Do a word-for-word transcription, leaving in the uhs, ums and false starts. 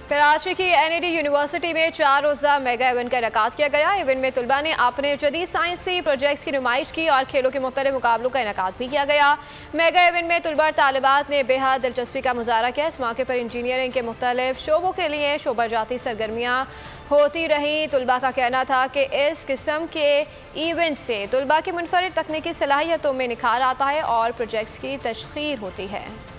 कराची की N E D university में चार रोज़ा मेगा इवेंट का इनेकाद किया गया। इवेंट में तलबा ने अपने जदीद साइंसी प्रोजेक्ट्स की नुमाइश की और खेलों के मुख्तलिफ मुकाबलों का इनेकाद भी किया गया। मेगा इवेंट में तलबा तालिबात ने बेहद दिलचस्पी का मुजाहरा किया। इस मौके पर इंजीनियरिंग के मुख्तलिफ शोबों के लिए शोबाजाती सरगर्मियाँ होती रही। तलबा का कहना था कि इस किस्म के इवेंट से तलबा की मुनफरिद तकनीकी सलाहियतों में निखार आता है और प्रोजेक्ट्स की तशखीर होती है।